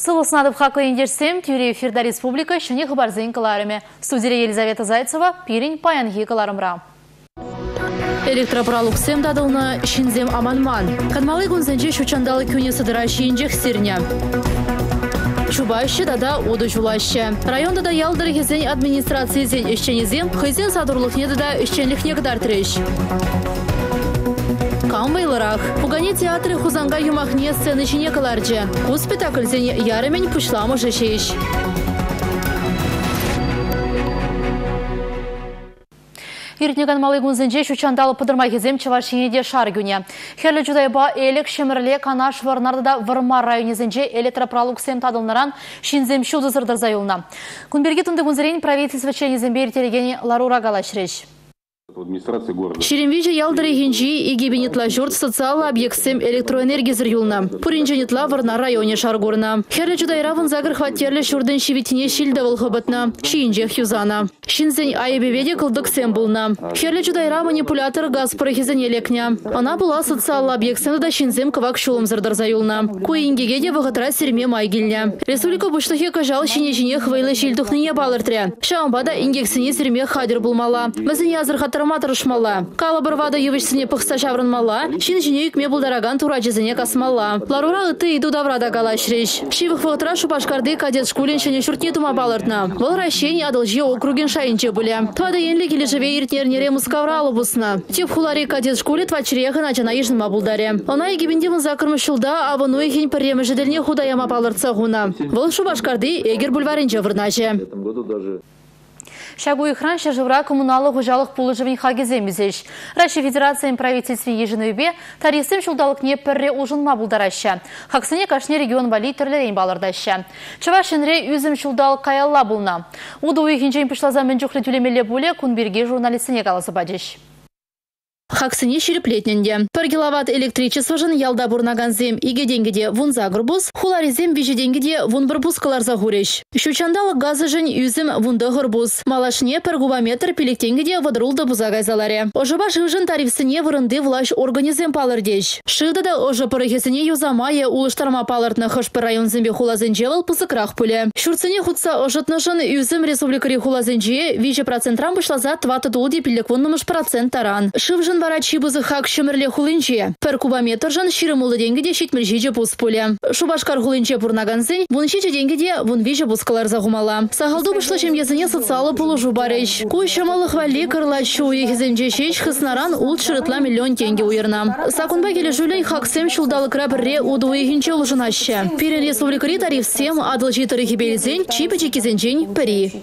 Сылысынадып хақы ендерсем, тюре эфирда республика шыне хабарзын кыларыме. Студия Елизавета Зайцева, пирень паянги кыларымра. Электропралуксем дадылны шинзем аманман. Кадмалы гунзенже шучандалы күне сыдыращи инжех сирня. Чубайшы дада уды жулашы. Районда да ялдыры хезен администрации зен ишченезем, хызен садурлыхне да ишченлихне кадар треш. Камбайларах. Пугане театры хузанга юмахне сцены чине каларджи. Ку спектакль зен ярымень пышламы жешеш. Иртнеган малый гунзенже шучандалы пыдырмай кезем чавашинеде шар гүне. Херлі жудайба элек шемірле канаш варнардыда вармар районезенже электропралуксем тадылнаран шинзем шуды зырдырзай улна. Кунберге тунды гунзерен правительство ченезем берителегені Ларура галашреш. Шеремвиже ялдыры хинжи и гибенетла жорт социалы объектсем электроэнергии зырюлна. Пуринженетла варна районе шаргорна. Херлі жудайравын загр хватерлі шурден шивитине шилдавыл хыбытна. Шинжех юзана. Шинзень айбеведе кылдыксем булна. Херлі жудайра манипулятор газ парахизен елекня. Она была социалы объектсем да шинзем кывак шулым зырдырзаюлна. Куингегеде вағытра серме майгильня. Республика буштахе кажал шине хвейлы шилдухныне балыртре. Шаамбада ингексине серме хадер булмала. Мазыне азырхатар матырышмала. Калабырвада евышсіне пықса шаврынмала, шин-жіне үкме бұлдараган тураджезіне касмала. Ларура ыты иду даврада галашреш. Шивых вғытра шупашкарды кадет шкулен шене шуртне тума балыртна. Бұл ращен адылжи округен шайынче бұле. Твада енлі кележеве иртнернере мұскавралы бұсна. Теп хулари кадет шкуле твачырегі начана ежныма бұлдаре. Она егебендемін закырмышылда абыну ехен пірремі жеделіне худаяма балыртса ғуна. Бұл шупашкарды егер бульваринче вырнаже. Шагу ихран шажывра коммуналы хужалық пулы живень хагезем бізеш. Россия Федерация правительстве ежінөйбе тарисым шулдалық не пірре ұжынма бұлдараща. Хаксыне кашне регион вали түрлерен балырдаща. Чавашынре үзім шулдалық каялла бұлна. Уды уйхинжен пышлаза мен жүхлі түлемелі бұле күнберге журналистіне қаласы бадеш. Хаксыне ширеплетненде. Пір киловатт электричество жын ялда бурнаганзем иге денгеде вун загырбус, хуларизем виже денгеде вун бірбус калар загуреш. Шучандалы газы жын үзім вунды ғырбус. Малашне пір кубометр пелектенгеде вадрулды бузагайзаларе. Ожыба жын тарифсыне вырынды влаш организем палырдеш. Шыды да ожы пырыхесіне юзамае улыштарма палыртны хышпы районзембе хулазенжевал пысыкрах пуле. Шурцыне хутса ожытны жын үзім республикари хулазенже 20% вышлаза 20 пилеквоннымыш процент таран. Шыв жын варачи бызы хак шымырле хулынче. Пір кубометр жын ширымулы денгеде шитміржеже пус пуле. Шубашкар хулынче пурнаганзын, вун шиче денгеде вун виже пускалар загумала. Сахалду вышло чем езіне социалы пулу жубарыш. Куй шамалы хвали кырлащу ехізенже шеш хыснаран улт шырытла миллион тенге уйырна. Сакунба келе жулей хаксем шулдалы крабырре уду ехінче улжынаще. Пирен республикари тарифсем адылжи тарихи белзен, чипече кезенжен піри.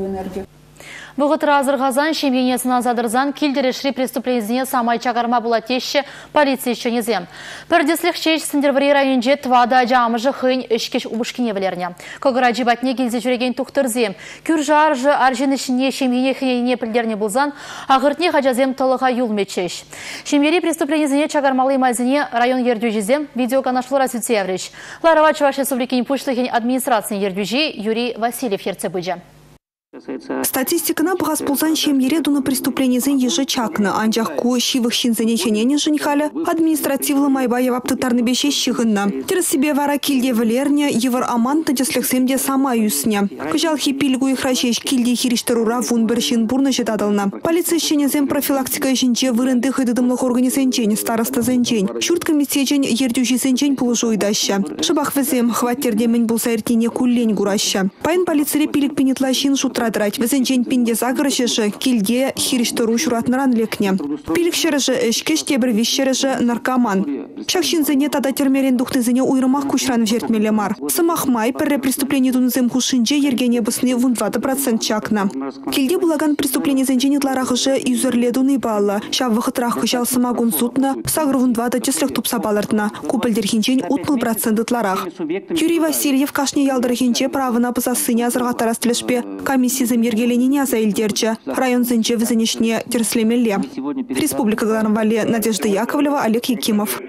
Бұғытыра азырғазан шемгенесін задырзан келдерешри преступлениезіне самай чагарма бұлатеші полиция шенезем. Бірдеслік шеш сіндервари районже твада жамыжы хын үшкеш убышкине білеріне. Көгіра жибатне келзе жүреген тұқтырзем. Күржар жы аржын ішіне шемгене хынене пілдеріне бұлзан, ағыртне хажазем тылыға юлмечеш. Шемгери преступлениезіне чагармалы мазіне район ердюжезем видеоканашлыра сүтсевреш. Ларова Чуваш Республикин пушлыхен администрациян ердюжи Юрий Васильев Ерцебыджа. Статистикана бұғас болсан шемере дуны преступленезен ежі чакны. Анжақ ку шивых шинзене ченене жынхалі административлы майба еваптықтарны беше шығынна. Терес себе вара килде валерне, евар аман тәдесліксемде сама юсне. Күжал хипилгу ихрашеш килде хириштарура вун бір шин бурны жетадылна. Полиция шенезен профилактика жінче вырынды хыдыдымлық организенчен, староста зенчен. Шурт комиссиячен ердюжи зенчен пулыжу идаща. Шыбақ візем хваттерде мен болса эртине куллень гураща. Пайын полицияре пилік пенетла шин шутрадрать. Візенчен пенде загырышышы килде хириштару шуратныран лекне. Пилік шырыжы ішкеш тебір вишшырыжы наркоман. Шақшинзене тада термерен дұқтызыне уйрымақ күшран вжертмелі мар. Сымақмай пірре преступление дунызем хушинже ергене бұсыне 20% чакна. Килде булаган преступление зенченитларахыжы юзерле дуны балы. Шав вақытрах күшал сымагун сутна, сағыр 20 теслік тупса балыртна. Купілдерхинчен 30%-ларах. Юрий Васильев кашне ялдырхинче правына пызасыне азырғатар астылышпе комиссизм ергеленіне азайлдерчі. Район зенче візенешне терслемелле. Республика Гларнвале Надежда Яковлева, Олег Якимов.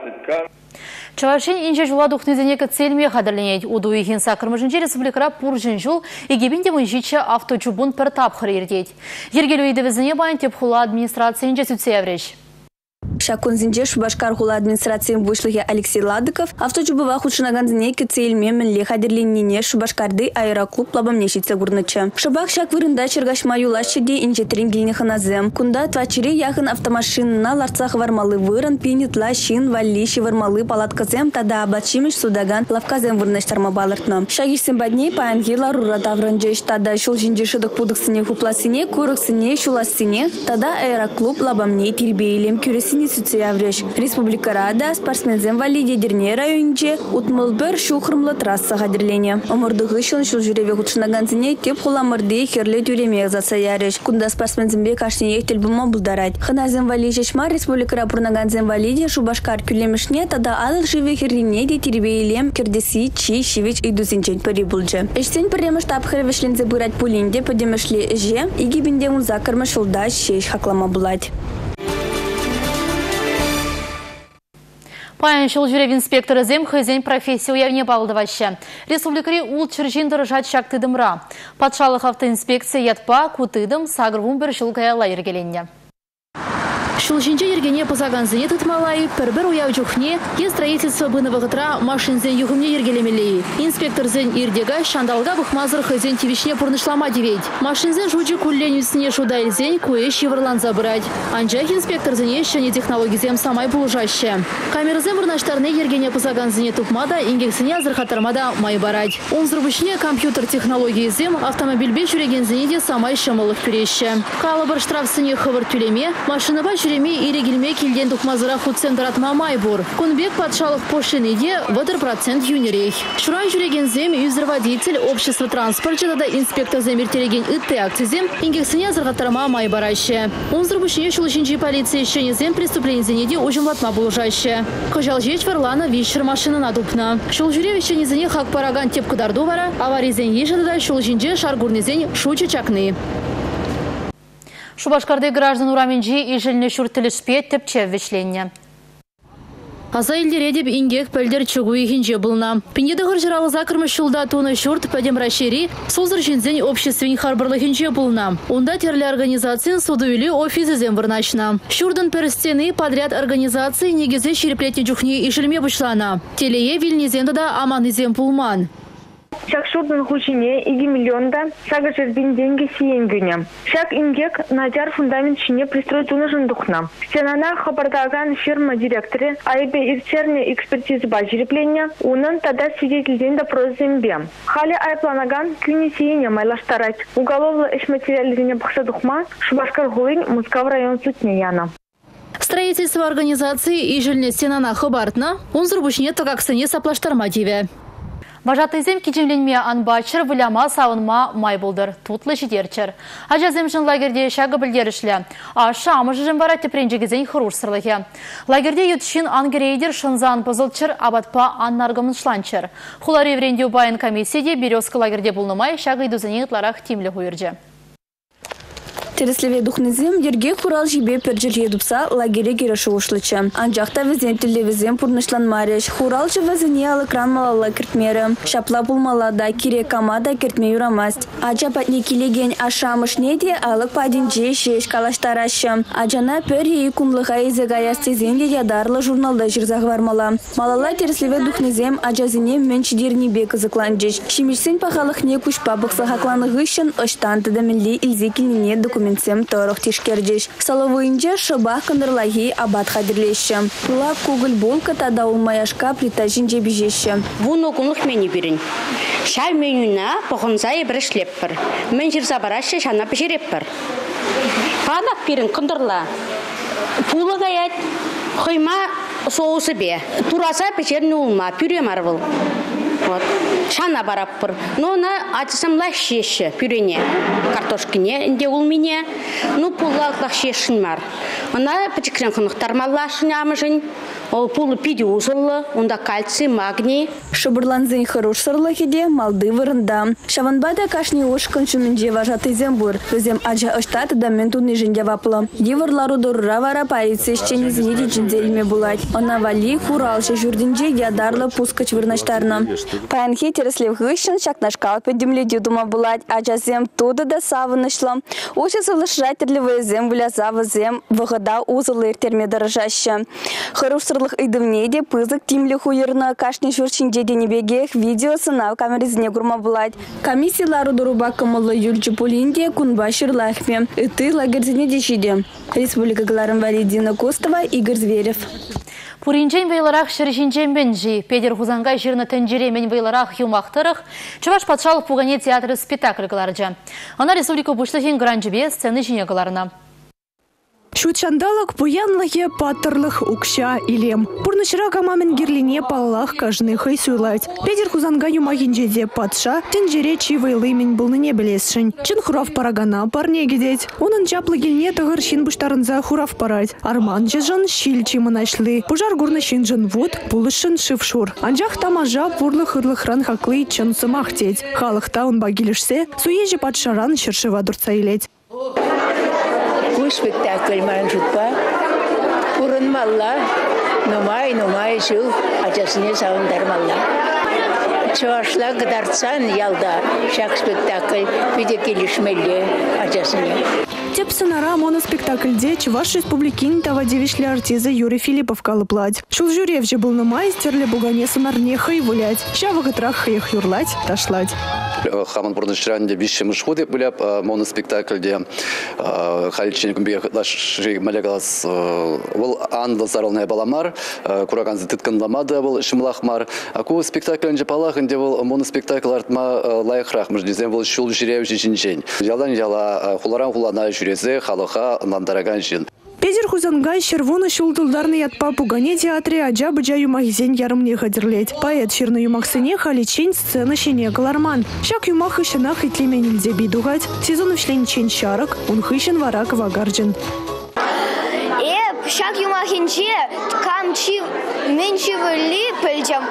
Чавашин инже жула духнызенекі цельме қадырленет. Уду ехін сақырмышынче республикара пуржын жул, егебінде мұнжиче авточубун пір тапқыр ердет. Ергелу еді візіне байын теп хула администрация инже сүтсе әвреш. Шакунзинже Шубашкар хула администрациям вышлыхе Алексей Ладыков автожубыва худшынаганзыне кецейлме мэнле хадерленнине Шубашкарды аэроклуб лабамнешице гурнычы. Шабак шак вырында чергашма юлашчыде инжетрин гильнеханазем. Кунда твачире яхын автомашинына ларцах вармалы вырын пинитла шин валлищи вармалы палатказем тада абачимиш судаган лавказем вырныштарма балыртна. Шагишсен бадней паянгила рурата вранжеш тада шул жинжешидок пудыксыне хупласыне курыксыне шуласыне тада аэроклуб лабамней тирбейлем кюресини суциявреш. Республика Рада спортсмензем валиде дерне районче утмылбер шухрымлы трасса хадерлене. Омырдығы шыл шул жүреве худшынаганзыне теп хуламырды херле тюреме засаяреш. Кунда спортсмензембе кашне ехтел бума булдарать. Ханазем валижешма республика Рапурнаганзем валиде Шубашкар кюлемешне тада алых живе херлине де тирбейлем кирдеси чи шивич идусинчен парибулже. Эштен премеш тапхервешлензе бырать пулинде подемешле эже игибинде он закармашылда шеш хаклама булать. Паян шыл жүрев инспекторы зем хызен профессия уявне балдываще. Республикари ул чыржин дырыжат шактыдымра. Патшалық автоинспекция ятпа кутыдым сагырвун бір жыл каяла ергеленне. Шылжинче ергене позаганзыне тытмалай, пір-бір уяв жүхне, е строительство бынывығытра машинзен юхымне ергелемелей. Инспектор зен ирдега шандалга бұхмазыр хызен тивишне пұрнышлама девейд. Машинзен жуджи кулленюсіне шудайлзен куе шивырлан забырать. Анжах инспектор зене шыне технологизем самай булжаще. Камерзен вырнаштарне ергене позаганзыне тупмада, ингексіне азырхатармада май барать. Он зрубышне компьютер технологии зем автомобильбе жүрегензене де самай шамылық күреше. Калыбыр штрафсыне хывыр тюлеме, машинова жүреме ирегилме келден тухмазыра худцентр май бур. Кунбек патшалық пошинеде ватыр процент юнерейх. Шурай жүрегензем юзерводитель общества транспорта да инспектор замертереген ытты акцизем ингексіне азырғаттарма май бараще. Он зрубышне шулышинчи полиция шенезем преступлензенеде ужымлатма булжаще. Хожал жеч варлана вишер машинына дупна. Шул жүре шенезене хак параган тепкударду вара, аваризен ежадада шулышинче шаргурнезен шучы чакны. Шубашкарды граждан ураменджи и жильны шуртылышпе тепче вешленне. Аза елдере деп ингек пөлдер чугу ихинже былна. Пенеды ғыржыралы закырмы шулда туны шурт пәдем рашери созыр жинзен обществен харбырлы хинже былна. Онда терлі организациян суду үлі офисы зем вырначна. Шурдан перстены подряд организации негезе шереплетне жүхне и жильме бұшлана. Телее вильнезенді да аманызем пулман. Шак шурдан хучине 2 миллионда сага жербин деньги сиен гүне. Шак ингек надяр фундамент шине пристроить унажын духна. Стенана хабардаган фирма директоры айбе ирчерне экспертизы бажирепленне, унын тада свидетельден да прозембе. Хали айпланаган күне сиене майлаштарать. Уголовлы эш материализине бақша духма, Шубашкар гуын Мускав район сутне яна. Строительство организации и жильне стенана хабартна, он зрубушне такаксыне саплаштарма диве. Важатызем кичемленме анбачыр выляма сауынма май болдыр. Тутлы жидерчер. Ажазем жын лагерде шағы білдерішлі. Аша амыжы жын бара тепренжегізен хыруш сырлығы. Лагерде ютшин ангерейдер шынзан пызылчыр, абатпа аннаргымын шланчыр. Хулар евренде байын комиссияде березкі лагерде бұлнымай шағы идузыне ұтларақ тимлі хуйырджы. Тереслеве духнезем ерге хурал жибе перджер едупса лагере кереші ушлычы. Анжақта візен тілевізен пұрнышлан мареш. Хурал жы візіне алы кран малала кертмері. Шапла пулмалада кире камада кертме юрамаст. Аджа патне келеген ашамышне де алық падинже шеш калаштарашы. Аджана пөр ей кумлыға езега ястезен де ядарлы журналда жырзақ вармала. Малала тереслеве духнезем аджазіне меншідерні бек ызықланжеш. Шимешсен пахалық не күшпа бұқса хақланығы үшін ұштанты да мілі илзекіліне документ сем торох тишкердеш. Саловыйнже шыбах кандырлаги абат хадирлеші. Лак кугыл болка тада улмаяшка плитажинже бежеші. Вуну кумлық мені берін. Шай менюна похонзай бір шлеппір. Мен жырза барашы шана пешереппір. Панак берін кандырла. Пулы гаят. Хойма соусы бе. Тураса пешерні улма. Пюре марвыл. Шана бараппыр. Но на атысам лашеші пюрене. Картошкине инде ул мине. Ну пулла лашешін мар. Она пачекрен қынықтар малашын амыжын. Ол пулы пиде узылы. Онда кальций, магний. Шыбырланзын хорош сырлахиде малды вырында. Шаванбада кашни ошкын шумінде важаты зембур. Өзем аджа ыштаты да ментуны жінде ваплы. Дивырлару дұрыра вара полиция ішчені зінеде жінзеліме булать. Она вали хуралшы жүрдінже ядарлы пускач вырнаштарна. Паянхи тереслев гыщын шакнашкал педемледе дума булать. Аджа зем туды да савынышлы. Ошысы лышратерлівы зем вля завы зем вғыт Москвада узылыр терме дорожаща. Хорошырлық идывнеде пызык тимлі хуйырна кашни шурчинде денебегех видео сынав камеризіне гурма булать. Комиссиялары дуруба кымылы юльчы полинде кунбашыр лахме. Иты лагерзіне дешиде. Республика Галарым Валидина Костова, Игорь Зверев. Пуринчен вейларах шыржинчен бенжи, Педер Хузангай жирна тенджеремен вейларах юмахтырых, Чуваш патшалық пугане театры спектакль кыларжа. Она республика бушлыхин гранжибе сцены жине кыларына. Шутчандалак буянлыге паттырлых укша илем. Пурнышыра камамен герлине паллах кажных и суйлать. Педер Хузанга юмагинжеде патша, тенджере чивайлымен булныне белесшин. Чин хурав парагана парне гидеть. Унын чаплы гильне тагыршин буштарынза хурав парать. Арман жежан щильчи мынашлы. Пужар гурнышин жын вуд, пулышын шившур. Анжах тамажа пурлых ырлых ран хаклы чын сымахтеть. Халых таун багилишсе, суежи патшаран шершива дурца илеть. Спектакль манжутпа, урын малла, нумай жил, ачасыне савындар малла. Чувашла гадарцан ялда, шак спектакль, виде келишмелле ачасыне. Теп сынара моноспектакльде Чуваш республикин тавадевишлі артизы Юрий Филиппов калыплать. Шул жюревже был на майстерле бугане сынарне хай вулять, ща вагытрах хаях юрлать, ташлать. Хаман Бурнышранде бишем шхуды были моноспектакльде хальчинком бегаши малегалас был андл заролная баламар кураган зыткан ламада был шимлахмар аку спектакльде палахынде был моноспектакль артма лайхрах междизем был шул жиревжи жинжень ялдан яла хуларан хулана жюрезе халаха нандараган жин. Педер Хузангай червоны шулдылдарны ятпа пугане театре аджа быджа юмахизен ярымне хадерлеть. Поэт ширны юмахсыне халичень сцена щене галарман. Шак юмах ищенах итлемен нельзя бидугать. Сезон вшлень чень шарок, он хыщен варак вагарджин. Шак юмахинче камчи менчи вали пельчам.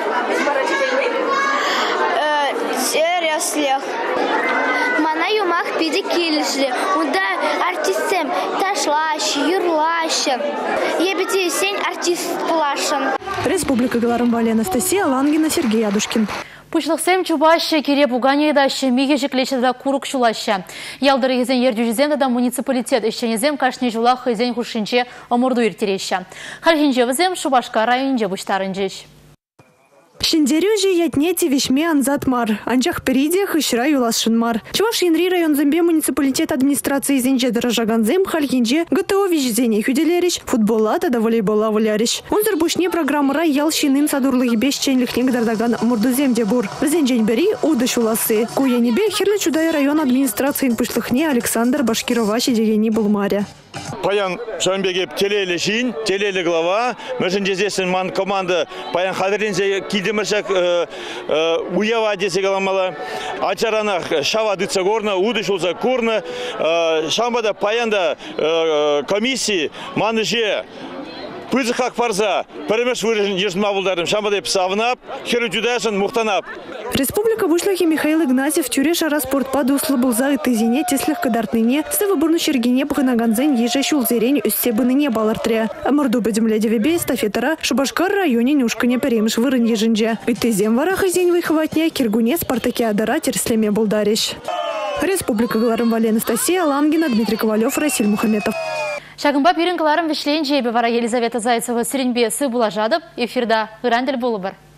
Серьезно. Мана юмах пиди килишли. Уда артистем ташлаш, юрлаш. Ебети сень артист плашен. Республика Галарым Вали Анастасия Лангина, Сергей Адушкин. Пушлықсем чубаще кере бугане едаще миге жеклечеда курuk шулаще. Ялдыры езен ердюжезен да муниципалитет ещенезем кашне жулах езен хушинче омурду иртереща. Хархинче візем Шубашка районже буштарынжеш. Шиндерюжи ятнети вишме анзатмар. Анчах периде хышра юласшынмар. Чуваш Янри район зембе муниципалитет администрации зенже дорожаганзем хальхинже ГТО вижзене хюделериш, футбола да волейбола воляриш. Унзер бушне программыра ял шинын садурлыги бешченлих негдардаган мурдузем дебур. Взенжень бери удыш уласы. Куянебе херле чудай район администрации пышлыхне Александр Башкировачи дегени булмаря. Паян Шамбегеп телеле шин, телеле глава. Мәжін жезесін ман команда паян хадыринзе кидеміршак уява десе галамала. Ачаранах шава дыца горна, удыш улза курна. Шамбада паянда комиссии маныже пызыхак парза. Пәрімеш вырыжын ежма бұлдарым. Шамбада псавнап, херудюдашын мухтанап. Республика Бушлахи Михаил Игнатьев тюре шара спортпаду услыбылза и тызине теслих кадартныне сывы бурну шергине паханаганзен еже шулзерень үссебыныне балартре. Амурду бедемлядевебе эстафетара Шубашкар районе нюшкане перемеш вырын ежинже. И тызем вараха зень выхватня киргуне спартакиадара терслеме булдарищ. Республика Галарым Вали Анастасия Лангина, Дмитрий Ковалев, Расиль Мухаметов. Шагымба пирен каларым вишлен жейбе вара Елизавета Зайцева сиренбе сы булажадып, эфирда Ирандель булыбыр.